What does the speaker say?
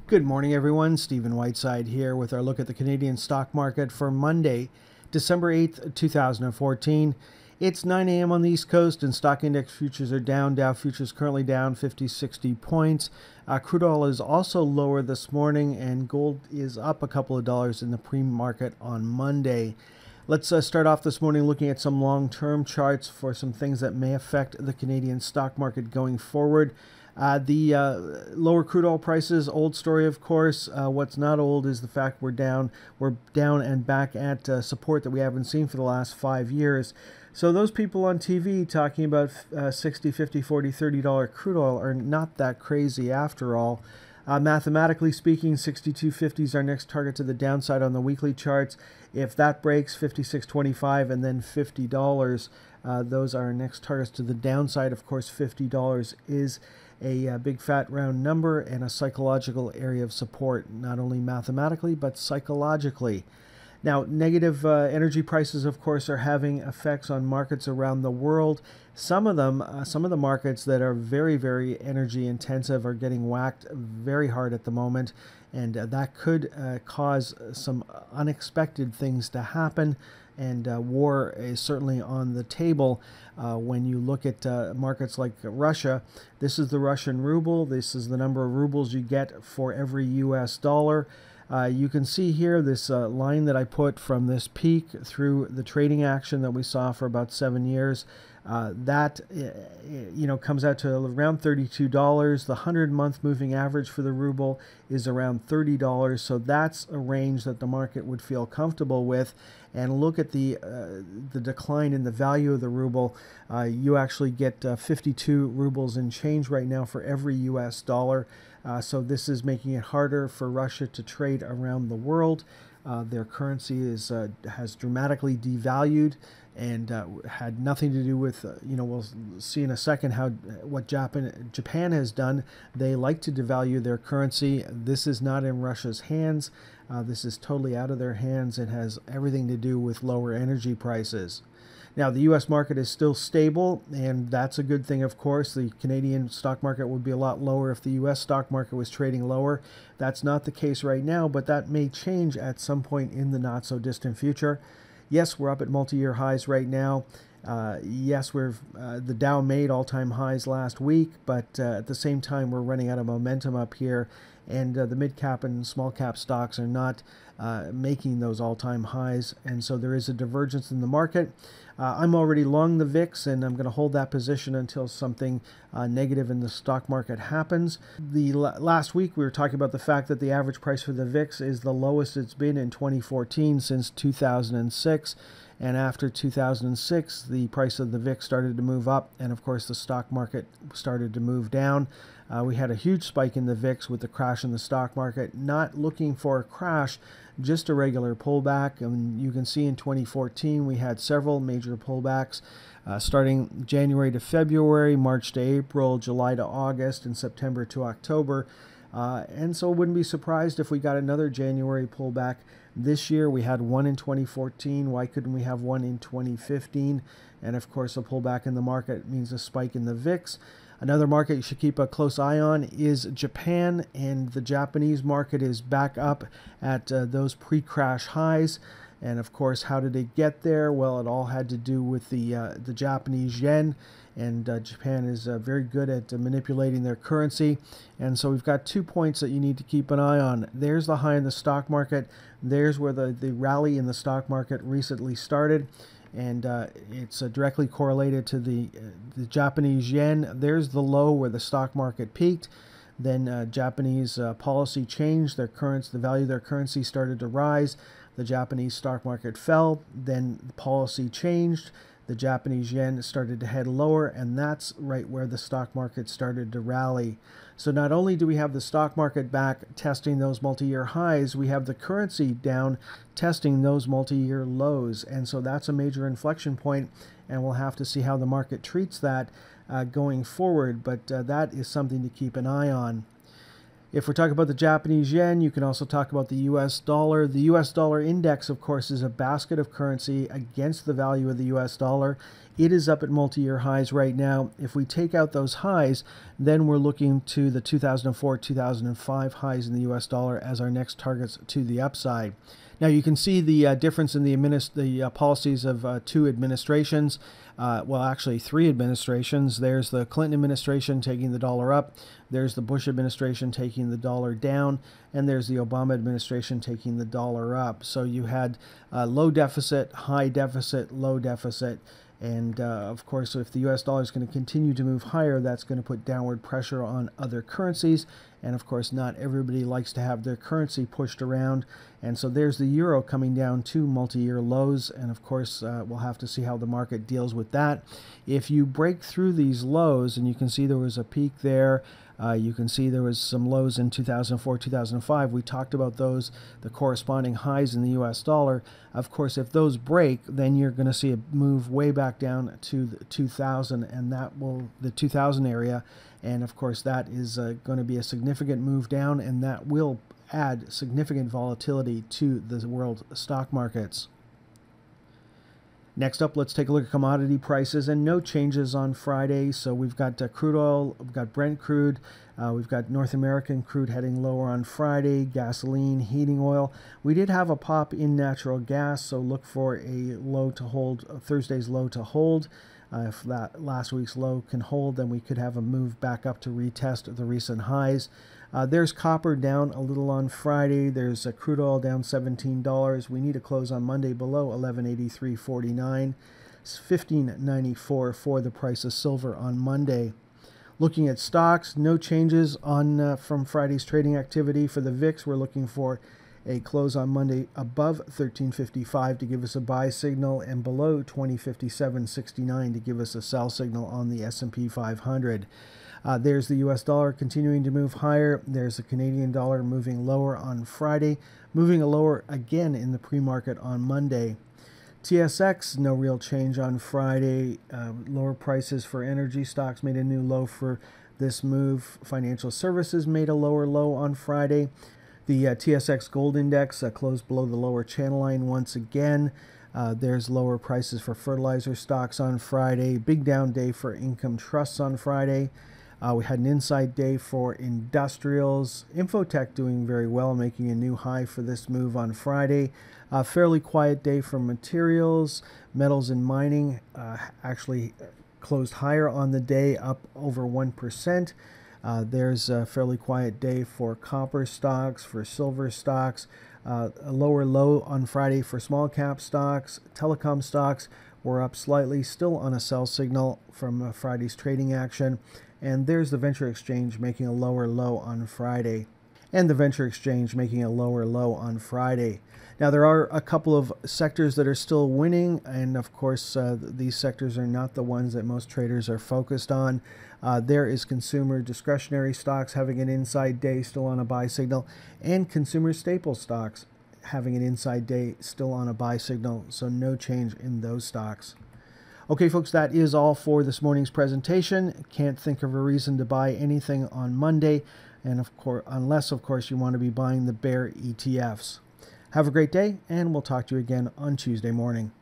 Good morning, everyone. Stephen Whiteside here with our look at the Canadian stock market for Monday, December 8th, 2014. It's 9 a.m. on the East Coast, and stock index futures are down. Dow futures currently down 50, 60 points. Crude oil is also lower this morning, and gold is up a couple of dollars in the pre-market on Monday. Let's start off this morning looking at some long-term charts for some things that may affect the Canadian stock market going forward. The lower crude oil prices, old story, of course. What's not old is the fact we're down and back at support that we haven't seen for the last 5 years. So those people on TV talking about 60, 50, 40, $30 crude oil are not that crazy after all. Mathematically speaking, 62.50 is our next target to the downside on the weekly charts. If that breaks, 56.25 and then $50, those are our next targets to the downside. Of course, $50 is a big fat round number and a psychological area of support, not only mathematically but psychologically. Now, negative energy prices, of course, are having effects on markets around the world. Some of the markets that are very, very energy intensive are getting whacked very hard at the moment, and that could cause some unexpected things to happen. And war is certainly on the table when you look at markets like Russia. This is the Russian ruble. This is the number of rubles you get for every US dollar. You can see here this line that I put from this peak through the trading action that we saw for about 7 years. That comes out to around $32. The 100-month moving average for the ruble is around $30. So that's a range that the market would feel comfortable with. And look at the decline in the value of the ruble. You actually get 52 rubles in change right now for every US dollar. So this is making it harder for Russia to trade around the world. Their currency has dramatically devalued, and had nothing to do with, we'll see in a second what Japan has done. They like to devalue their currency. This is not in Russia's hands. This is totally out of their hands. It has everything to do with lower energy prices. Now, the U.S. market is still stable, and that's a good thing, of course. The Canadian stock market would be a lot lower if the U.S. stock market was trading lower. That's not the case right now, but that may change at some point in the not-so-distant future. Yes, we're up at multi-year highs right now. Yes, the Dow made all-time highs last week, but at the same time, we're running out of momentum up here, and the mid-cap and small-cap stocks are not making those all-time highs, and so there is a divergence in the market. I'm already long the VIX, and I'm going to hold that position until something negative in the stock market happens. Last week, we were talking about the fact that the average price for the VIX is the lowest it's been in 2014 since 2006. And after 2006, the price of the VIX started to move up, and of course the stock market started to move down. We had a huge spike in the VIX with the crash in the stock market. Not looking for a crash, just a regular pullback. And you can see in 2014 we had several major pullbacks, starting January to February, March to April, July to August, and September to October. And so I wouldn't be surprised if we got another January pullback this year. We had one in 2014. Why couldn't we have one in 2015? And of course, a pullback in the market means a spike in the VIX. Another market you should keep a close eye on is Japan, and the Japanese market is back up at those pre-crash highs. And of course, how did it get there? Well, it all had to do with the Japanese yen, and Japan is very good at manipulating their currency. And so we've got 2 points that you need to keep an eye on. There's the high in the stock market. There's where the rally in the stock market recently started, and it's directly correlated to the Japanese yen. There's the low where the stock market peaked. Then Japanese policy changed. The value of their currency started to rise. The Japanese stock market fell. Then the policy changed. The Japanese yen started to head lower, and that's right where the stock market started to rally. So not only do we have the stock market back testing those multi-year highs, we have the currency down testing those multi-year lows. And so that's a major inflection point, and we'll have to see how the market treats that going forward. But that is something to keep an eye on. If we're talking about the Japanese yen, you can also talk about the US dollar. The US dollar index, of course, is a basket of currency against the value of the US dollar. It is up at multi-year highs right now. If we take out those highs, then we're looking to the 2004-2005 highs in the US dollar as our next targets to the upside. Now you can see the difference in the policies of two administrations. Well, actually three administrations. There's the Clinton administration taking the dollar up. There's the Bush administration taking the dollar down. And there's the Obama administration taking the dollar up. So you had low deficit, high deficit, low deficit. And of course, if the US dollar is going to continue to move higher, that's going to put downward pressure on other currencies. And of course, not everybody likes to have their currency pushed around. And so there's the euro coming down to multi-year lows. And of course, we'll have to see how the market deals with that. If you break through these lows, and you can see there was a peak there, you can see there was some lows in 2004, 2005. We talked about those, the corresponding highs in the US dollar. Of course, if those break, then you're going to see a move way back down to the 2000, and that will, the 2000 area. And of course, that is going to be a significant move down, and that will add significant volatility to the world stock markets. Next up, let's take a look at commodity prices, and no changes on Friday. So we've got crude oil, we've got Brent crude, we've got North American crude heading lower on Friday, gasoline, heating oil. We did have a pop in natural gas, so look for a low to hold, Thursday's low to hold. If that last week's low can hold, then we could have a move back up to retest the recent highs. There's copper down a little on Friday. There's crude oil down $17. We need to close on Monday below $11.8349. It's $15.94 for the price of silver on Monday. Looking at stocks, no changes on from Friday's trading activity. For the VIX, we're looking for a close on Monday above 1355 to give us a buy signal, and below 2057.69 to give us a sell signal on the S&P 500. There's the US dollar continuing to move higher. There's the Canadian dollar moving lower on Friday, moving lower again in the pre-market on Monday. TSX, no real change on Friday. Lower prices for energy stocks made a new low for this move. Financial services made a lower low on Friday. The TSX Gold Index closed below the lower channel line once again. There's lower prices for fertilizer stocks on Friday. Big down day for income trusts on Friday. We had an inside day for industrials. Infotech doing very well, making a new high for this move on Friday. Fairly quiet day for materials. Metals and mining actually closed higher on the day, up over 1%. There's a fairly quiet day for copper stocks, for silver stocks. A lower low on Friday for small cap stocks. Telecom stocks were up slightly, still on a sell signal from Friday's trading action. And there's the Venture Exchange making a lower low on Friday. And the Venture Exchange making a lower low on Friday. Now, there are a couple of sectors that are still winning, and of course, these sectors are not the ones that most traders are focused on. There is consumer discretionary stocks having an inside day, still on a buy signal, and consumer staple stocks having an inside day, still on a buy signal, so no change in those stocks. Okay, folks, that is all for this morning's presentation. Can't think of a reason to buy anything on Monday, and of course, unless, of course, you want to be buying the bear ETFs. Have a great day, and we'll talk to you again on Tuesday morning.